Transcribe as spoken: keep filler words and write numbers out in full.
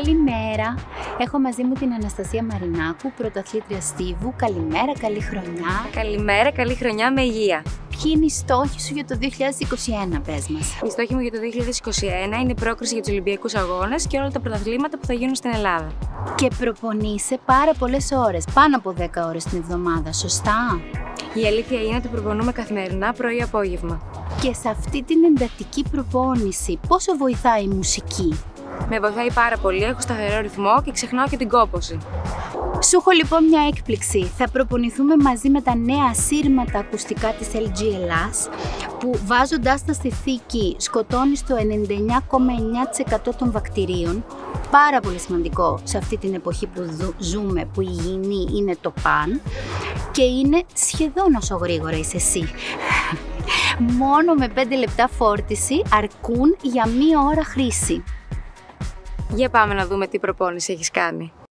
Καλημέρα. Έχω μαζί μου την Αναστασία Μαρινάκου, πρωταθλήτρια στίβου. Καλημέρα, καλή χρονιά. Καλημέρα, καλή χρονιά με υγεία. Ποιοι είναι οι στόχοι σου για το δύο χιλιάδες είκοσι ένα, πες μας? Οι στόχοι μου για το δύο χιλιάδες είκοσι ένα είναι η πρόκριση για τους Ολυμπιακούς Αγώνες και όλα τα πρωταθλήματα που θα γίνουν στην Ελλάδα. Και προπονείσαι πάρα πολλές ώρες, πάνω από δέκα ώρες την εβδομάδα, σωστά? Η αλήθεια είναι ότι προπονούμε καθημερινά πρωί-απόγευμα. Και σε αυτή την εντατική προπόνηση, πόσο βοηθάει η μουσική? Με βοηθάει πάρα πολύ, έχω σταθερό ρυθμό και ξεχνάω και την κόπωση. Σου έχω λοιπόν μια έκπληξη. Θα προπονηθούμε μαζί με τα νέα ασύρματα ακουστικά της ελ τζι Ελλάς, που βάζοντάς τα στη θήκη σκοτώνει το ενενήντα εννιά κόμμα εννιά τοις εκατό των βακτηρίων. Πάρα πολύ σημαντικό σε αυτή την εποχή που ζούμε, που η υγιεινή είναι το παν και είναι σχεδόν όσο γρήγορα είσαι εσύ. Μόνο με πέντε λεπτά φόρτιση αρκούν για μία ώρα χρήση. Για πάμε να δούμε τι προπόνηση έχεις κάνει.